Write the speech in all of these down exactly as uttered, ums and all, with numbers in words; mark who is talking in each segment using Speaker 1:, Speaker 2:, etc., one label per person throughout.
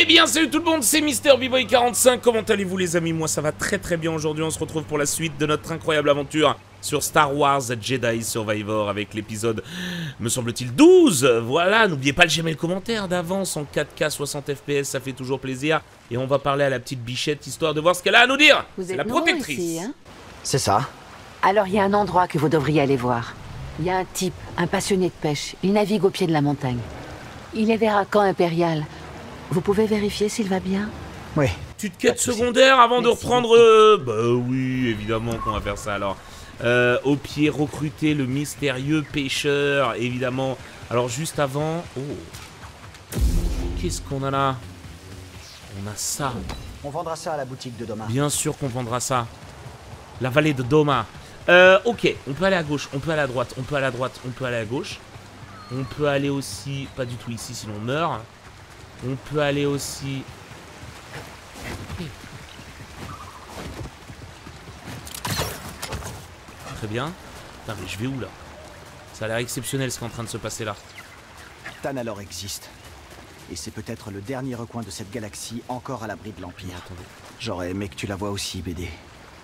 Speaker 1: Eh bien salut tout le monde, c'est Mister B-Boy quarante-cinq, comment allez-vous les amis? Moi ça va très très bien aujourd'hui, on se retrouve pour la suite de notre incroyable aventure sur Star Wars Jedi Survivor avec l'épisode, me semble-t-il, douze. Voilà, n'oubliez pas de j'aimer le commentaire d'avance en quatre K soixante F P S, ça fait toujours plaisir. Et on va parler à la petite bichette histoire de voir ce qu'elle a à nous dire. C'est la protectrice.
Speaker 2: Ici, hein?
Speaker 3: C'est ça.
Speaker 2: Alors il y a un endroit que vous devriez aller voir. Il y a un type, un passionné de pêche, il navigue au pied de la montagne. Il est vers un camp impérial. Vous pouvez vérifier s'il va bien?
Speaker 3: Oui.
Speaker 1: Petite quête secondaire avant de
Speaker 2: Merci
Speaker 1: reprendre... Euh... Bah oui, évidemment qu'on va faire ça alors. Euh, au pied, recruter le mystérieux pêcheur, évidemment. Alors juste avant... Oh. Qu'est-ce qu'on a là? On a ça.
Speaker 3: On vendra ça à la boutique de Doma.
Speaker 1: Bien sûr qu'on vendra ça. La vallée de Doma. Euh, ok, on peut aller à gauche, on peut aller à droite, on peut aller à droite, on peut aller à gauche. On peut aller aussi... Pas du tout ici, sinon on meurt. On peut aller aussi... Très bien. Putain, mais je vais où là? Ça a l'air exceptionnel ce qui est en train de se passer là.
Speaker 3: Tanalorr existe. Et c'est peut-être le dernier recoin de cette galaxie encore à l'abri de l'Empire.
Speaker 1: Attendez.
Speaker 3: J'aurais aimé que tu la vois aussi, B D.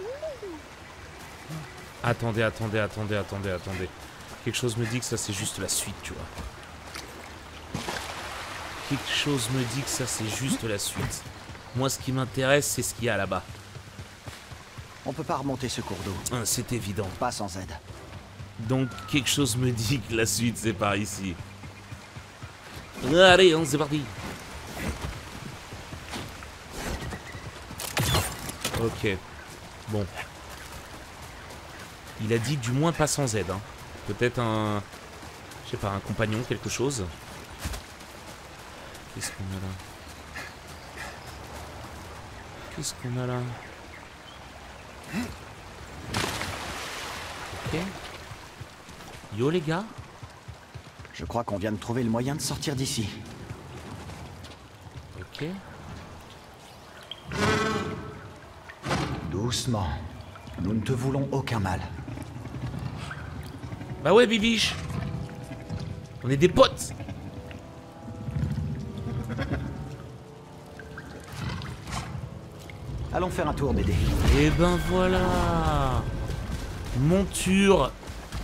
Speaker 1: Attendez, attendez, attendez, attendez, attendez. Quelque chose me dit que ça c'est juste la suite, tu vois. Quelque chose me dit que ça c'est juste la suite. Moi ce qui m'intéresse c'est ce qu'il y a là-bas.
Speaker 3: On peut pas remonter ce cours d'eau.
Speaker 1: Ah, c'est évident.
Speaker 3: Pas sans aide.
Speaker 1: Donc quelque chose me dit que la suite c'est par ici. Allez, on c'est parti. Ok. Bon. Il a dit du moins pas sans aide. Hein. Peut-être un... Je sais pas, un compagnon, quelque chose. Qu'est-ce qu'on a là? Qu'est-ce qu'on a là? Ok. Yo les gars.
Speaker 3: Je crois qu'on vient de trouver le moyen de sortir d'ici.
Speaker 1: Ok.
Speaker 3: Doucement. Nous ne te voulons aucun mal.
Speaker 1: Bah ouais, Bibiche. On est des potes.
Speaker 3: Allons faire un tour, B D.
Speaker 1: Et ben voilà. Monture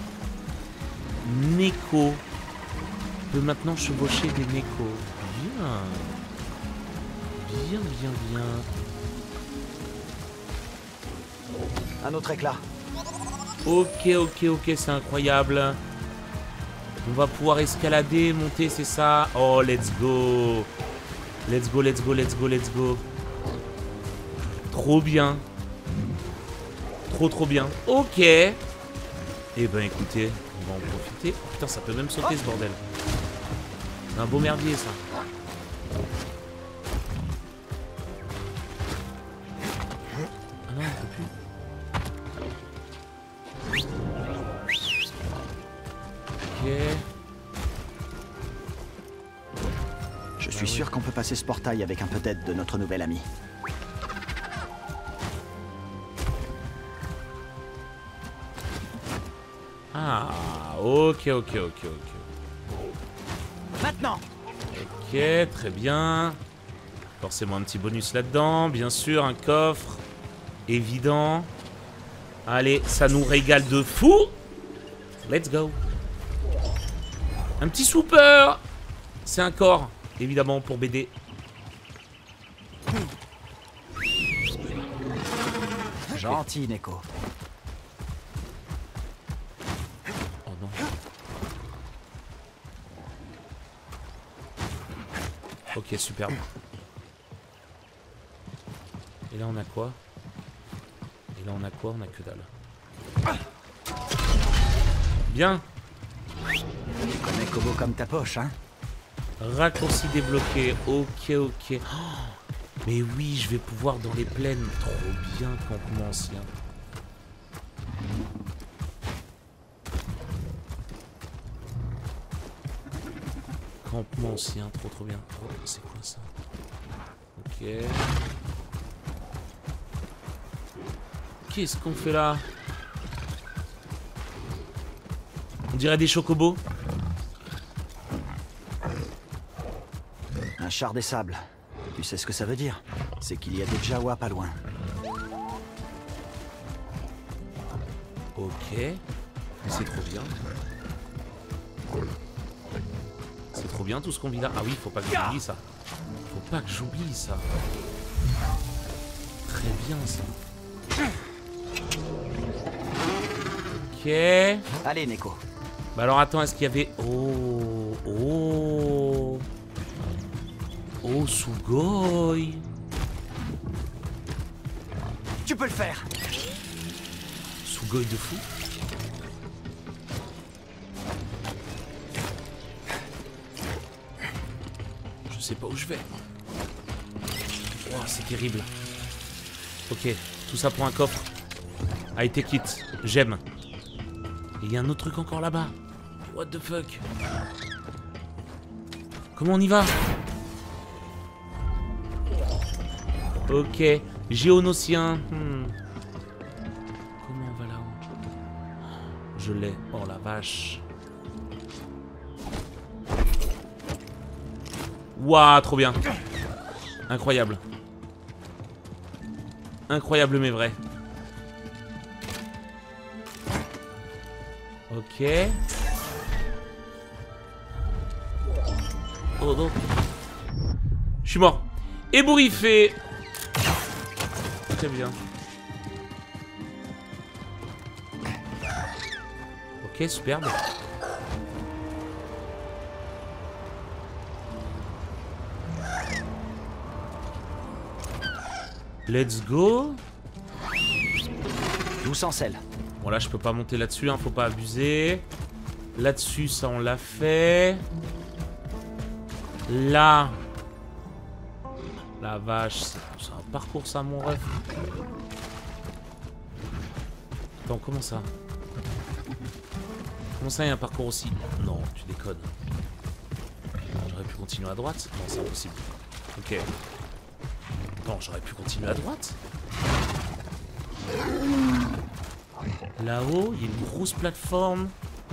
Speaker 1: Neko. On peut maintenant chevaucher des Neko. Bien. Bien, bien, bien.
Speaker 3: Un autre éclat.
Speaker 1: Ok, ok, ok, c'est incroyable. On va pouvoir escalader, monter, c'est ça. Oh, let's go. Let's go, let's go, let's go, let's go. Trop bien. Trop, trop bien. Ok. Eh ben, écoutez, on va en profiter. Oh, putain, ça peut même sauter, ce bordel. C'est un beau merdier, ça. Ah non, on peut plus. Ok.
Speaker 3: Je suis sûr qu'on peut passer ce portail avec un peu d'aide de notre nouvel ami.
Speaker 1: Ah, ok, ok, ok, ok.
Speaker 3: Maintenant.
Speaker 1: Ok, très bien. Forcément un petit bonus là-dedans, bien sûr, un coffre. Évident. Allez, ça nous régale de fou. Let's go. Un petit super. C'est un corps, évidemment, pour B D.
Speaker 3: Gentil, Neko.
Speaker 1: Oh non. Ok, superbe. Et là, on a quoi? Et là, on a quoi? On a que dalle. Bien.
Speaker 3: Tu connais Kobo comme ta poche, hein?
Speaker 1: Raccourci débloqué. Ok, ok. Oh, mais oui, je vais pouvoir dans les plaines. Trop bien, campement ancien. Campement ancien, trop trop bien. Oh, c'est quoi ça? Ok. Qu'est-ce qu'on fait là? On dirait des chocobos.
Speaker 3: Un char des sables. Tu sais ce que ça veut dire? C'est qu'il y a des Jawa pas loin.
Speaker 1: Ok. Mais c'est trop bien. C'est trop bien tout ce qu'on vit là. Ah oui, faut pas que j'oublie ça. Faut pas que j'oublie ça. Très bien ça. Ok.
Speaker 3: Allez, Neko.
Speaker 1: Bah alors attends, est-ce qu'il y avait... Oh... Oh... Oh, Sugoi.
Speaker 3: Tu peux le faire.
Speaker 1: Sugoi de fou. Je sais pas où je vais. Oh, c'est terrible. Ok, tout ça pour un coffre. I take it. J'aime. Et il y a un autre truc encore là-bas. What the fuck? Comment on y va? Ok. Géonocien. Hmm. Comment on va là-haut? Je l'ai. Oh la vache. Waouh, trop bien. Incroyable. Incroyable mais vrai. Ok. Oh non. Je suis mort. Ébouriffé. Très bien. Ok, superbe. Let's go.
Speaker 3: D'où sans sel.
Speaker 1: Bon là je peux pas monter là-dessus, hein, faut pas abuser. Là-dessus ça on l'a fait. Là. La vache, c'est un parcours ça mon ref. Attends, comment ça? Comment ça il y a un parcours aussi? Non, tu déconnes. J'aurais pu continuer à droite? Non, c'est impossible. Ok. Attends, j'aurais pu continuer à droite? Là-haut, il y a une grosse plateforme.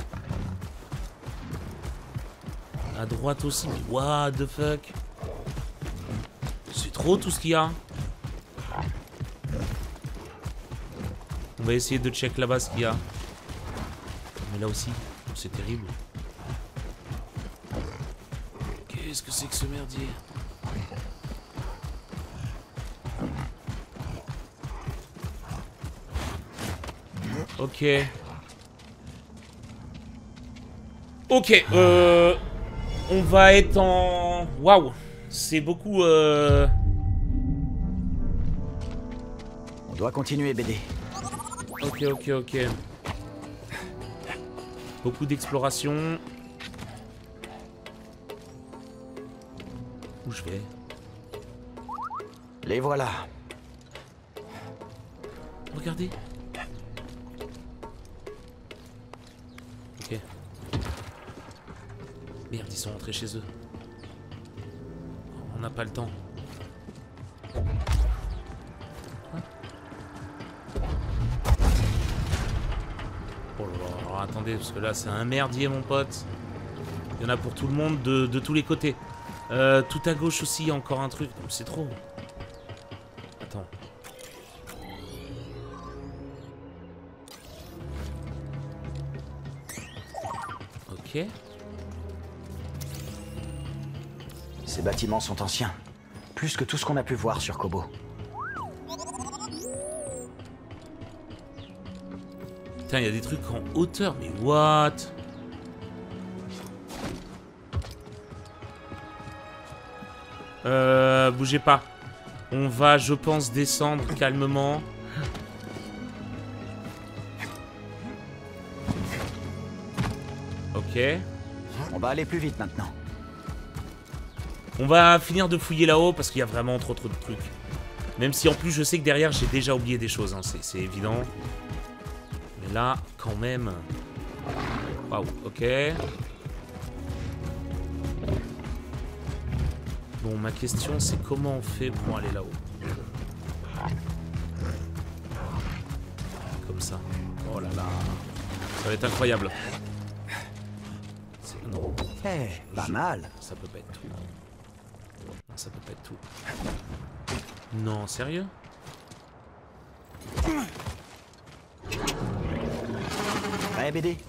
Speaker 1: À droite aussi, mais what the fuck? C'est trop tout ce qu'il y a. On va essayer de check là-bas ce qu'il y a. Mais là aussi, c'est terrible. Qu'est-ce que c'est que ce merdier? Ok. Ok, euh... on va être en... Waouh. C'est beaucoup, euh...
Speaker 3: On doit continuer, B D.
Speaker 1: Ok, ok, ok. Beaucoup d'exploration. Où je vais?
Speaker 3: Les voilà.
Speaker 1: Regardez. Ok. Merde, ils sont rentrés chez eux. On n'a pas le temps. Oh là là, alors attendez, parce que là c'est un merdier mon pote. Il y en a pour tout le monde de, de tous les côtés. Euh, tout à gauche aussi, il y a encore un truc. C'est trop. Attends. Ok.
Speaker 3: Ces bâtiments sont anciens. Plus que tout ce qu'on a pu voir sur Kobo.
Speaker 1: Putain, il y a des trucs en hauteur, mais what? Euh, bougez pas. On va, je pense, descendre calmement. Ok.
Speaker 3: On va aller plus vite maintenant.
Speaker 1: On va finir de fouiller là-haut parce qu'il y a vraiment trop trop de trucs. Même si en plus je sais que derrière j'ai déjà oublié des choses, hein, c'est évident. Mais là, quand même... Waouh, ok. Bon, ma question c'est comment on fait pour aller là-haut? Comme ça. Oh là là. Ça va être incroyable. Non.
Speaker 3: Eh, hey, pas mal.
Speaker 1: Ça peut pas être tout. Non, ça peut pas être tout. Non, sérieux?
Speaker 3: Ouais, B D.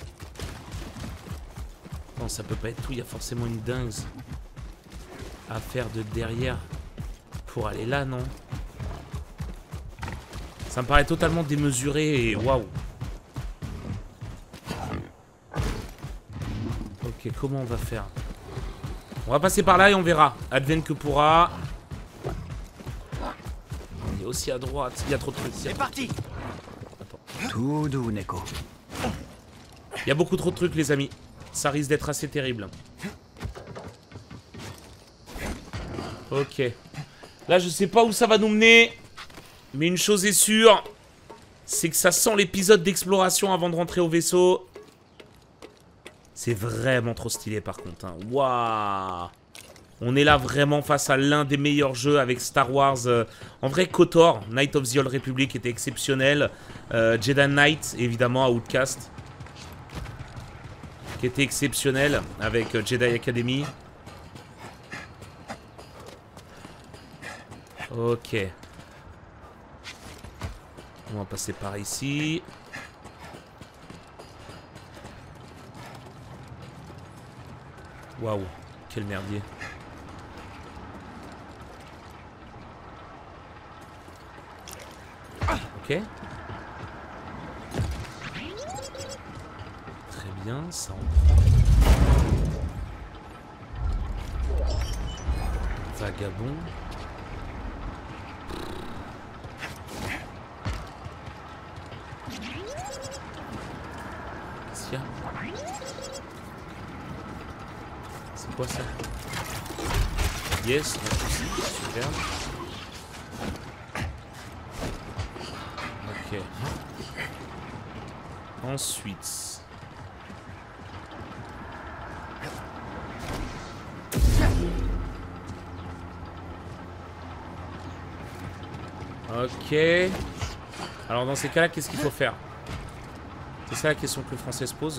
Speaker 1: Non, ça peut pas être tout. Il y a forcément une dingue à faire de derrière pour aller là, non? Ça me paraît totalement démesuré et waouh. Ok, comment on va faire? On va passer par là et on verra. Advienne que pourra. Il y a aussi à droite. Il y a trop de trucs.
Speaker 3: C'est parti.
Speaker 1: Attends.
Speaker 3: Tout doux, Neko.
Speaker 1: Il y a beaucoup trop de trucs, les amis. Ça risque d'être assez terrible. Ok. Là, je sais pas où ça va nous mener. Mais une chose est sûre. C'est que ça sent l'épisode d'exploration avant de rentrer au vaisseau. C'est vraiment trop stylé, par contre. Hein. Waouh. On est là vraiment face à l'un des meilleurs jeux avec Star Wars. Euh, en vrai, KOTOR, Knight of the Old Republic était exceptionnel. Euh, Jedi Knight, évidemment, Outcast. Qui était exceptionnel avec euh, Jedi Academy. Ok. On va passer par ici. Waouh, quel merdier. Ok. Très bien, ça en prend. Vagabond. C'est quoi ça? Yes, super. Ok. Ensuite. Ok. Alors dans ces cas-là, qu'est-ce qu'il faut faire? C'est ça la question que le français se pose.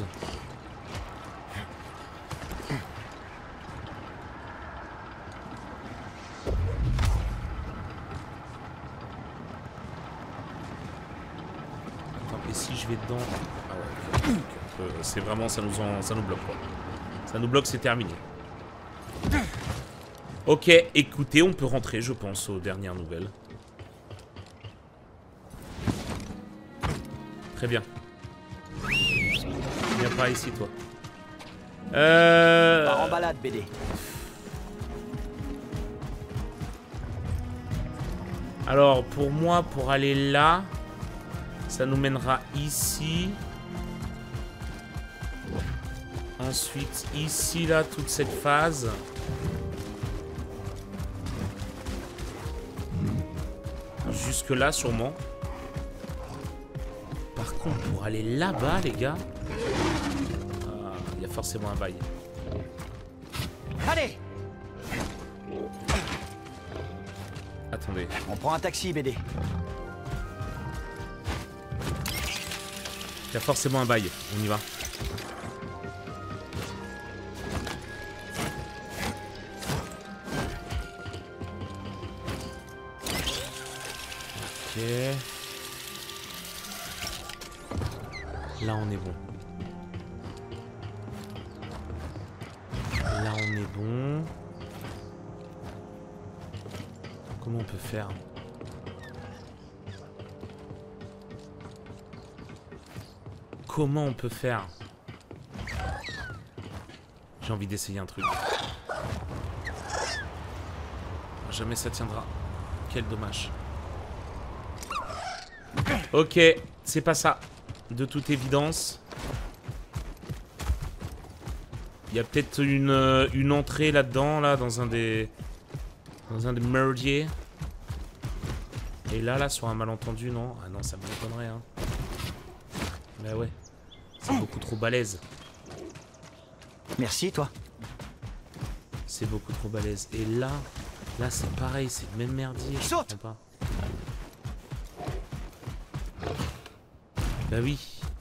Speaker 1: Attends, et si je vais dedans... Ah ouais, okay. euh, c'est vraiment, ça nous, en, ça nous bloque quoi. Ça nous bloque, c'est terminé. Ok, écoutez, on peut rentrer, je pense, aux dernières nouvelles. Très bien. Viens par ici, toi. Euh...
Speaker 3: Pars en balade, B D.
Speaker 1: Alors, pour moi, pour aller là, ça nous mènera ici. Ensuite, ici, là, toute cette phase. Jusque là, sûrement. Par contre, pour aller là-bas, les gars... Il y a forcément un bail.
Speaker 3: Allez!
Speaker 1: Attendez.
Speaker 3: On prend un taxi, B D.
Speaker 1: Il y a forcément un bail. On y va. Ok. Là, on est bon. Là, on est bon. Comment on peut faire? Comment on peut faire? J'ai envie d'essayer un truc. Jamais ça tiendra. Quel dommage. Ok, c'est pas ça. De toute évidence. Il y a peut-être une, une entrée là-dedans, là, dans un des... Dans un des merdiers. Et là, là, sur un malentendu, non? Ah non, ça m'étonnerait, hein. Bah ouais. C'est beaucoup trop balèze.
Speaker 3: Merci, toi.
Speaker 1: C'est beaucoup trop balèze. Et là, là, c'est pareil, c'est le même merdier. Je
Speaker 3: Saute!
Speaker 1: comprends pas. Bah oui.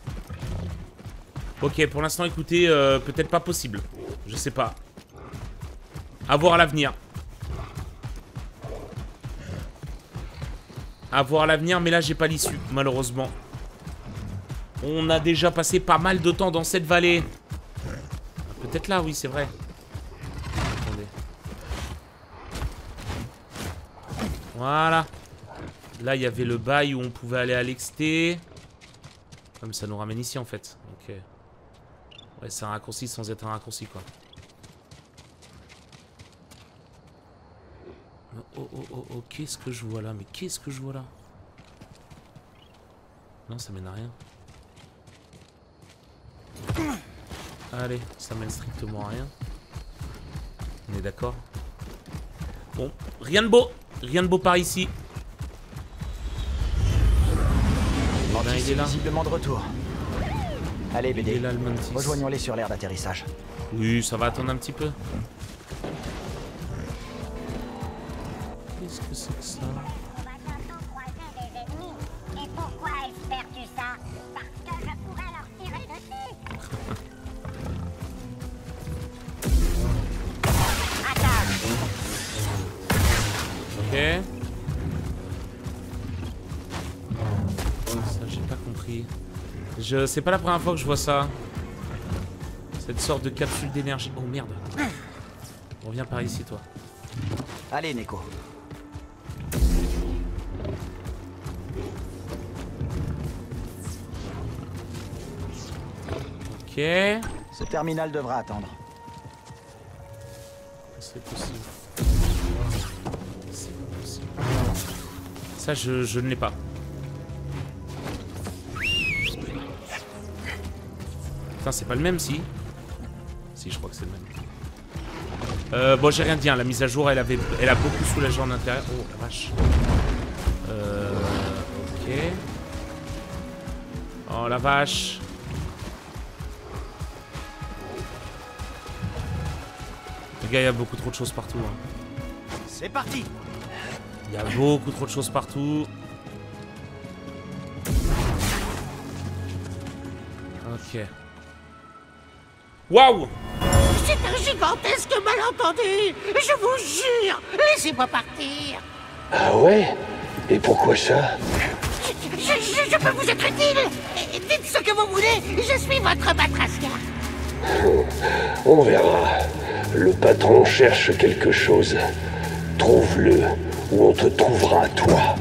Speaker 1: Ok, pour l'instant, écoutez, euh, peut-être pas possible. Je sais pas. À voir à l'avenir. à voir l'avenir, mais là j'ai pas l'issue, malheureusement. On a déjà passé pas mal de temps dans cette vallée. Peut-être là, oui, c'est vrai. Attendez. Voilà. Là, il y avait le bail où on pouvait aller à l'exté. Comme ça nous ramène ici, en fait. Ok. Ouais, c'est un raccourci sans être un raccourci, quoi. Oh, oh, oh, oh, qu'est-ce que je vois là? Mais qu'est-ce que je vois là? Non, ça mène à rien. Allez, ça mène strictement à rien. On est d'accord? Bon, rien de beau. Rien de beau par ici.
Speaker 3: Mantis
Speaker 1: Ben, il est là.
Speaker 3: visiblement de retour. Allez, B D,
Speaker 1: Il est là, le Mantis.
Speaker 3: rejoignons-les sur l'aire d'atterrissage.
Speaker 1: Oui, ça va attendre un petit peu. Qu'est-ce que c'est que ça?
Speaker 4: On va bientôt croiser des ennemis. Et pourquoi espères-tu ça? Parce que je pourrais leur tirer dessus. Attends.
Speaker 1: Ok. Ça, j'ai pas compris. Je... C'est pas la première fois que je vois ça. Cette sorte de capsule d'énergie. Oh merde. Reviens par ici, toi.
Speaker 3: Allez, Neko.
Speaker 1: Ok.
Speaker 3: Ce terminal devra attendre.
Speaker 1: C'est possible. C'est pas possible. Ça, je, je ne l'ai pas. Putain, c'est pas le même, si? Si, je crois que c'est le même. Euh, bon, j'ai rien dit, hein. La mise à jour, elle, avait, elle a beaucoup soulagé en intérieur. Oh, la vache. Euh, ok. Oh, la vache. Les gars, il y a beaucoup trop de choses partout. Hein.
Speaker 3: C'est parti.
Speaker 1: Il y a beaucoup trop de choses partout. Ok. Waouh!
Speaker 5: C'est un gigantesque malentendu. Je vous jure. Laissez-moi partir.
Speaker 6: Ah ouais? Et pourquoi ça?
Speaker 5: Je, je- je peux vous être utile. Dites ce que vous voulez. Je suis votre batracien.
Speaker 6: On verra. Le patron cherche quelque chose. Trouve-le, ou on te trouvera toi.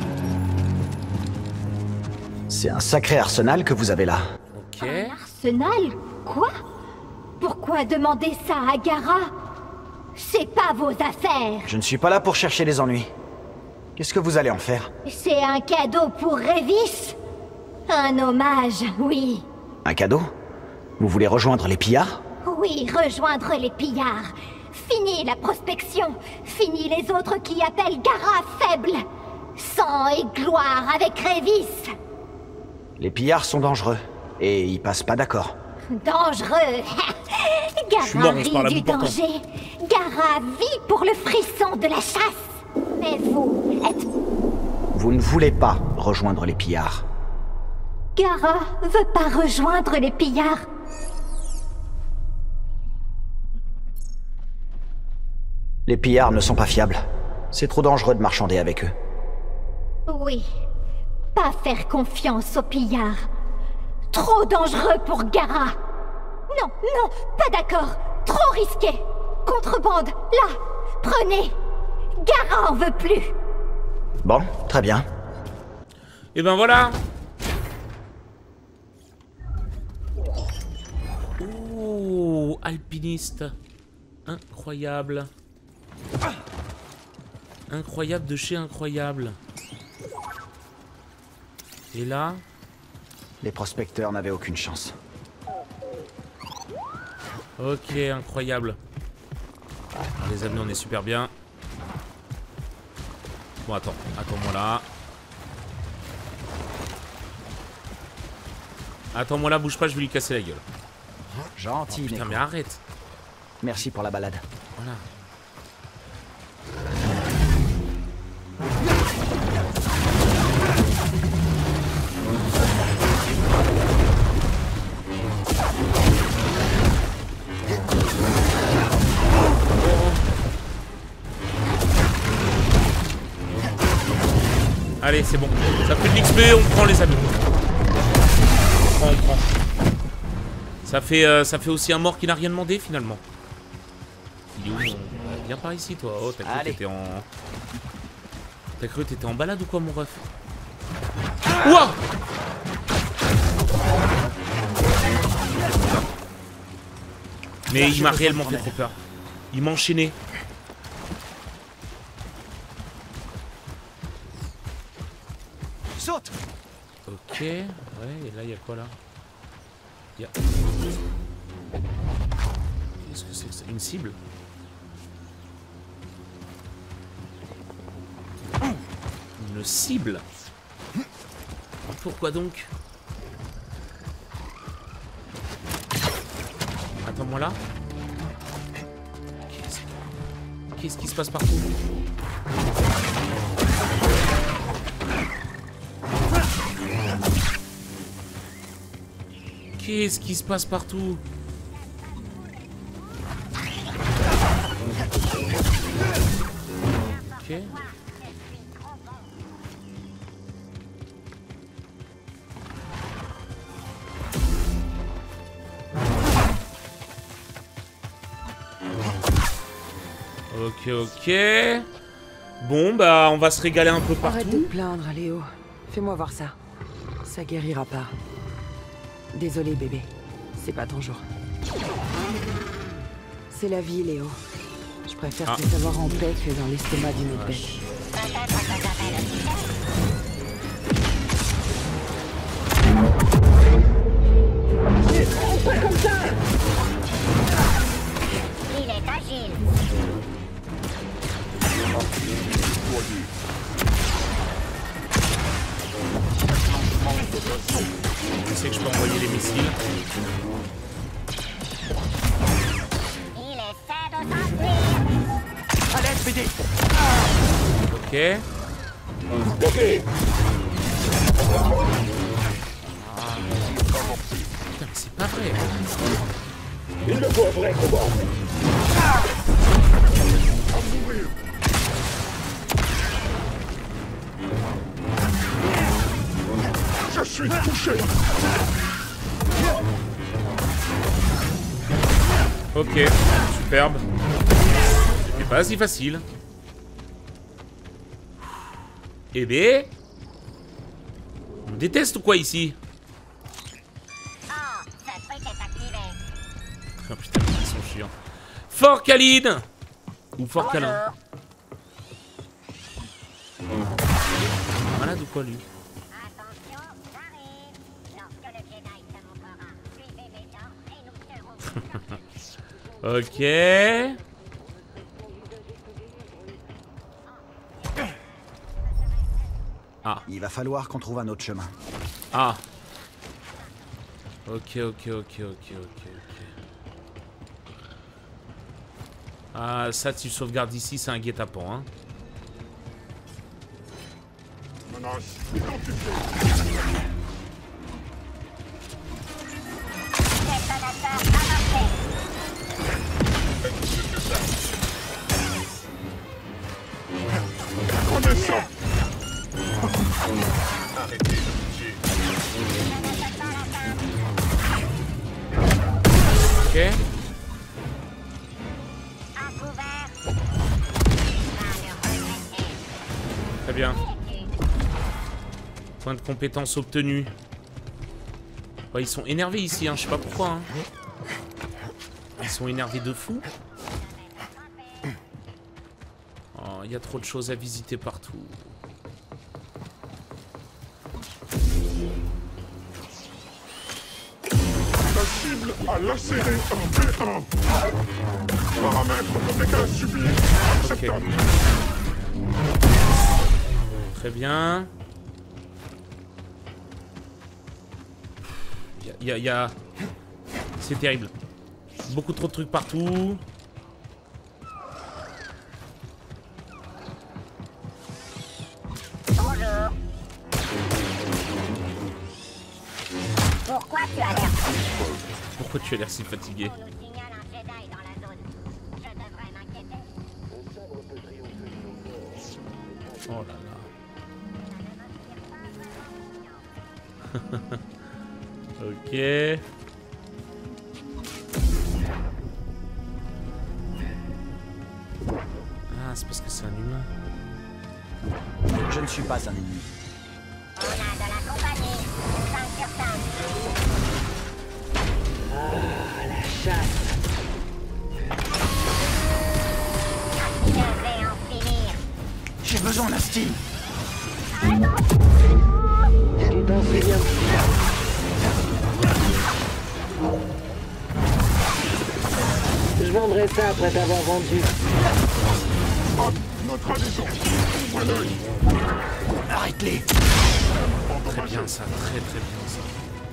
Speaker 3: C'est un sacré arsenal que vous avez là.
Speaker 1: Ok.
Speaker 7: Arsenal? Quoi? Pourquoi demander ça à Gara? C'est pas vos affaires.
Speaker 3: Je ne suis pas là pour chercher les ennuis. Qu'est-ce que vous allez en faire?
Speaker 7: C'est un cadeau pour Révis. Un hommage, oui.
Speaker 3: Un cadeau? Vous voulez rejoindre les pillards?
Speaker 7: Oui, rejoindre les pillards. Fini la prospection. Fini les autres qui appellent Gara faible. Sang et gloire avec Révis.
Speaker 3: Les pillards sont dangereux. Et ils passent pas d'accord.
Speaker 7: Dangereux.
Speaker 1: Je suis mort,
Speaker 7: Gara
Speaker 1: on se parle à
Speaker 7: rit
Speaker 1: bout
Speaker 7: du
Speaker 1: portant.
Speaker 7: danger. Gara vit pour le frisson de la chasse. Mais vous êtes...
Speaker 3: Vous ne voulez pas rejoindre les pillards.
Speaker 7: Gara veut pas rejoindre les pillards.
Speaker 3: Les pillards ne sont pas fiables. C'est trop dangereux de marchander avec eux.
Speaker 7: Oui. Pas faire confiance aux pillards. Trop dangereux pour Gara. Non, non, pas d'accord. Trop risqué. Contrebande, là. Prenez. Gara en veut plus.
Speaker 3: Bon, très bien.
Speaker 1: Et ben voilà. Oh, alpiniste. Incroyable. Incroyable de chez incroyable. Et là,
Speaker 3: Les prospecteurs n'avaient aucune chance.
Speaker 1: ok, incroyable. Les amis, on est super bien. Bon, attends, attends-moi là. Attends-moi là, bouge pas, je vais lui casser la gueule.
Speaker 3: Gentil,
Speaker 1: Putain,
Speaker 3: Neko.
Speaker 1: mais arrête.
Speaker 3: Merci pour la balade.
Speaker 1: Voilà. Allez, c'est bon. Ça fait de l'X P, on prend les amis. On prend, on prend. Ça fait, euh, ça fait aussi un mort qui n'a rien demandé finalement. Il est où mon... Viens par ici toi. Oh, t'as cru que t'étais en... T'as cru que t'étais en balade ou quoi mon ref? Ouah! Mais il m'a réellement fait trop peur. Il m'a enchaîné.
Speaker 3: Saute!
Speaker 1: Ok. Ouais, et là, il y a quoi là? Il y a... Qu'est-ce que c'est que ça? Une cible? Une cible? Pourquoi donc? Attends-moi là. Qu'est-ce Qu'est-ce qui se passe partout? Qu'est-ce qui se passe partout? Ok. Ok, ok. Bon, bah, on va se régaler un peu partout.
Speaker 8: Arrête de te plaindre, Léo. Fais-moi voir ça. Ça guérira pas. Désolé, bébé. C'est pas ton jour. C'est la vie, Léo. Je préfère
Speaker 1: Ah.
Speaker 8: te savoir en paix que dans l'estomac d'une autre bête.
Speaker 4: Il est agile.
Speaker 1: Je sais que je peux envoyer les missiles.
Speaker 4: Il essaie de s'enfuir.
Speaker 3: À l'aide, B D!
Speaker 1: Ok.
Speaker 6: Ok.
Speaker 1: Putain, mais c'est pas vrai.
Speaker 6: Il me faut un vrai combat.
Speaker 9: Je suis touché.
Speaker 1: Ok, superbe. C'est pas si facile. Eh ben... On déteste ou quoi ici?
Speaker 4: Oh, ce truc est activé.
Speaker 1: Oh putain, ils sont chiants. Fort Khalid! Ou Fort Câlin. Malade ou quoi lui?
Speaker 4: Attention, j'arrive. Lorsque le Jedi se montrera, suivez mes ordres et nous serons...
Speaker 1: Ok. Ah.
Speaker 3: Il va falloir qu'on trouve un autre chemin.
Speaker 1: Ah. Ok, ok, ok, ok, ok, ok. Ah, ça, tu sauvegardes ici, c'est un guet-apens, hein.
Speaker 9: Menace identifiée.
Speaker 4: Détonateur avancé.
Speaker 9: Prenez ça.
Speaker 1: Ok.
Speaker 4: À couvert.
Speaker 1: Très bien. Point de compétence obtenu. Ouais, ils sont énervés ici, hein. Je sais pas pourquoi. Hein. Ils sont énervés de fou. Oh, il y a trop de choses à visiter partout.
Speaker 9: La cible a lacéré un B un. Paramètre de dégâts subis acceptable.
Speaker 1: Très bien. Il y a... Y a... C'est terrible. Beaucoup trop de trucs partout.
Speaker 4: Bonjour. Pourquoi tu as l'air...
Speaker 1: Pourquoi tu as l'air si fatigué?
Speaker 4: On nous signale un Jedi dans la zone. Je devrais m'inquiéter.
Speaker 1: Oh là là. Ok. Ah, c'est parce que c'est un humain.
Speaker 3: Je ne suis pas un ennemi.
Speaker 4: On a de la compagnie. cinq sur cinq.
Speaker 5: Ah, la chasse.
Speaker 4: Je vais en finir.
Speaker 3: J'ai besoin d'un style.
Speaker 5: Tu t'en souviens. Je vendrai ça après t'avoir vendu.
Speaker 9: Hop, notre adhésion. Ouvre l'œil.
Speaker 3: Arrête-les.
Speaker 1: Très bien ça, très très bien ça.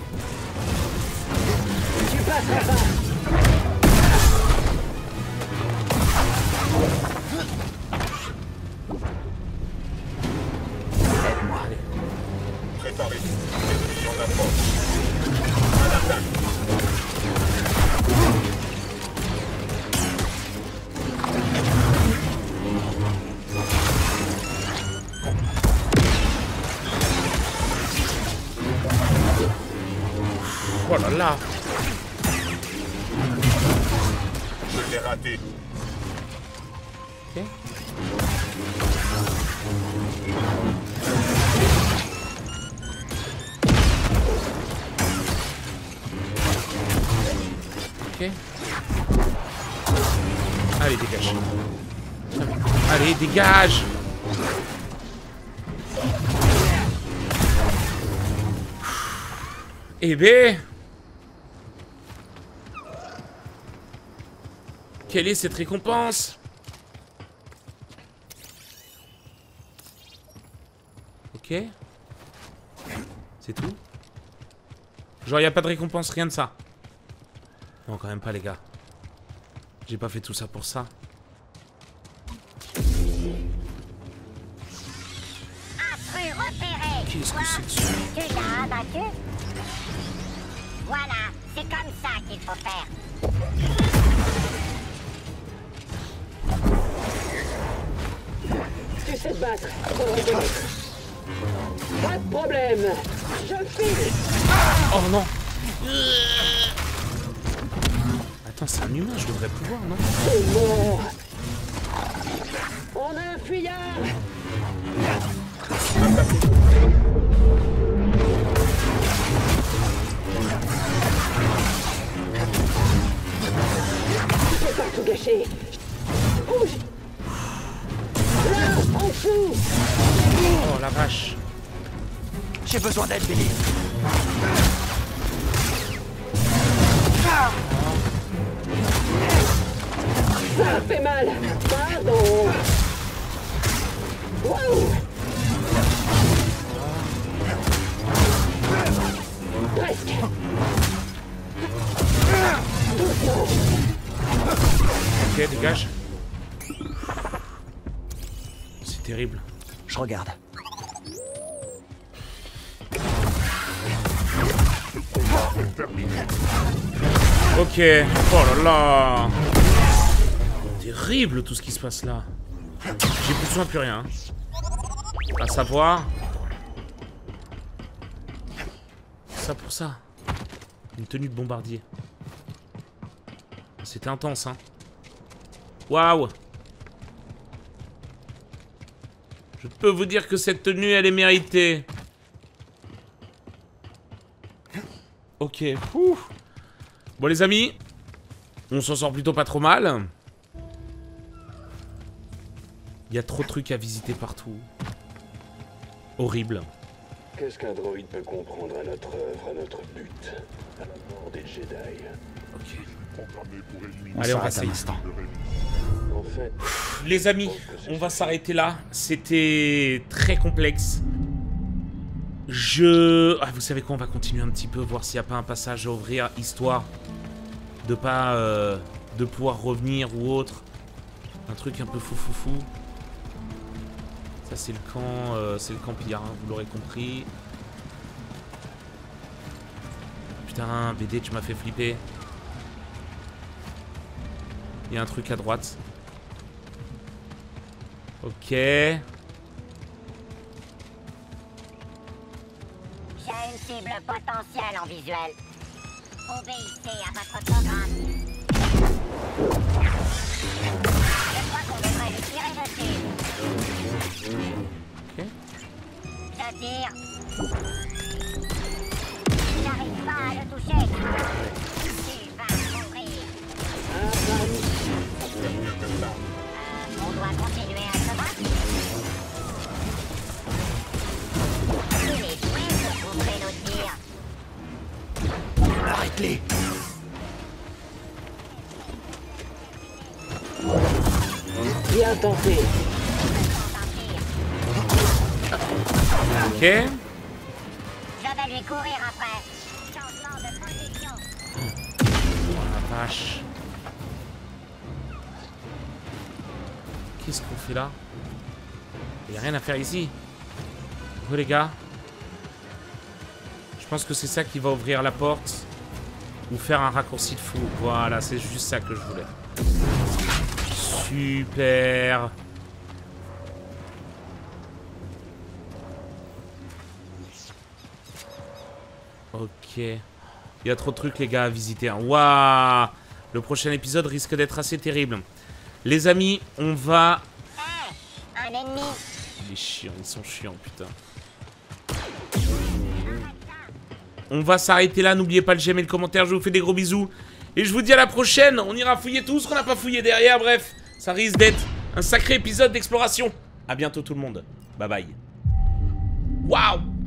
Speaker 5: Tu passeras pas.
Speaker 3: Aide-moi.
Speaker 9: Préparez. Ennemis en approche. À l'attaque.
Speaker 1: Oh là là.
Speaker 9: Je l'ai raté.
Speaker 1: Ok. Ok. Allez, dégage. Allez, dégage. Eh ben... Quelle est cette récompense? Ok. C'est tout? Genre, y a pas de récompense, rien de ça. Non, quand même pas, les gars. J'ai pas fait tout ça pour ça.
Speaker 4: Intrus repéré.
Speaker 1: Qu'est-ce que
Speaker 4: Quoi?
Speaker 1: c'est que ça?
Speaker 4: Tu l'as abattu? Voilà, c'est comme ça qu'il faut faire.
Speaker 5: Tu sais te battre. Faut le reconnaître. Pas de problème. Je file.
Speaker 1: Oh non. Attends, c'est un humain, je devrais pouvoir, non?
Speaker 5: C'est mort. On a un fuyard. Tu peux pas tout gâcher. Bouge. Là, en dessous.
Speaker 1: Oh la vache.
Speaker 3: J'ai besoin d'aide, Billy.
Speaker 5: Ça fait mal. Pardon. Wow. Presque. Doucement.
Speaker 1: Ok, dégage. C'est terrible.
Speaker 3: Je regarde.
Speaker 1: Ok. Oh là là. Terrible tout ce qui se passe là. J'ai plus besoin, plus rien. À savoir... Ça pour ça. Une tenue de bombardier. C'était intense, hein. Waouh. Je peux vous dire que cette tenue, elle est méritée. Ok. Ouh. Bon, les amis. On s'en sort plutôt pas trop mal. Il y a trop de trucs à visiter partout. Horrible.
Speaker 6: Qu'est-ce qu'un droïde peut comprendre à notre œuvre, à notre but, à la mort des Jedi?
Speaker 1: Ok.
Speaker 9: Programmé pour éliminer.
Speaker 3: On
Speaker 1: Allez, on va
Speaker 3: s'arrête un
Speaker 1: essayer.
Speaker 3: instant.
Speaker 6: En fait,
Speaker 1: Les amis, on va s'arrêter là. C'était très complexe. Je... Ah, vous savez quoi, on va continuer un petit peu, voir s'il n'y a pas un passage à ouvrir, histoire de pas... Euh, de pouvoir revenir ou autre. Un truc un peu fou fou fou. Ça c'est le camp... Euh, c'est le camp pillard, hein, vous l'aurez compris. Putain, B D, tu m'as fait flipper. Il y a un truc à droite. Ok.
Speaker 4: J'ai une cible potentielle en visuel. Obéissez à votre programme. Je crois qu'on devrait lui tirer dessus.
Speaker 1: Ok.
Speaker 4: Je tire. J'arrive pas à le toucher. Tu vas mourir. Euh, on doit continuer à se battre. Il est doué pour couvrir nos tirs.
Speaker 3: Arrête-les!
Speaker 6: Bien tenté.
Speaker 1: Ok.
Speaker 4: Je vais lui courir après. Changement de position.
Speaker 1: Oh la vache. Qu'est-ce qu'on fait là? Il n'y a rien à faire ici. Oh les gars. Je pense que c'est ça qui va ouvrir la porte. Ou faire un raccourci de fou. Voilà, c'est juste ça que je voulais. Super. Ok. Il y a trop de trucs les gars à visiter. Waouh. Le prochain épisode risque d'être assez terrible. Les amis, on va...
Speaker 4: Hey, un ennemi.
Speaker 1: Il est chiant, ils sont chiants, putain. On va s'arrêter là, n'oubliez pas le j'aime et le commentaire, je vous fais des gros bisous. Et je vous dis à la prochaine, on ira fouiller tout ce qu'on n'a pas fouillé derrière, bref. Ça risque d'être un sacré épisode d'exploration. A bientôt tout le monde, bye bye. Waouh.